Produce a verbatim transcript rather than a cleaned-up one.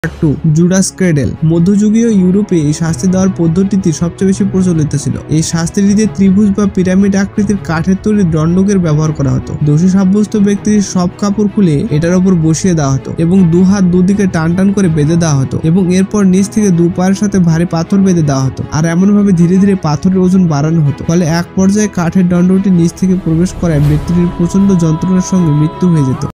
Two Judas cradle. মধ্যযুগীয় ইউরোপে এই শাস্তি দেওয়ার পদ্ধতিটি সবচেয়ে বেশি প্রচলিত ছিল। এই শাস্তিটিতে ত্রিভুজ বা পিরামিড আকৃতির কাঠের তৈরি দণ্ডকের ব্যবহার করা হতো। দোষী সাব্যস্ত ব্যক্তির সব কাপড় খুলে এটার উপর বসিয়ে দেওয়া হতো এবং দু হাত দুদিকে টান টান করে বেঁধে দেওয়া হতো এবং এরপর নিচ থেকে দু পায়ের সাথে ভারী পাথর বেঁধে দেওয়া হতো আর এমন ভাবে ধীরে ধীরে পাথরের ওজন বাড়ানো হতো। ফলে এক পর্যায়ে কাঠের দণ্ডটি নিচ থেকে প্রবেশ করায় ব্যক্তিটির প্রচন্ড যন্ত্রণার সঙ্গে মৃত্যু হয়ে যেত।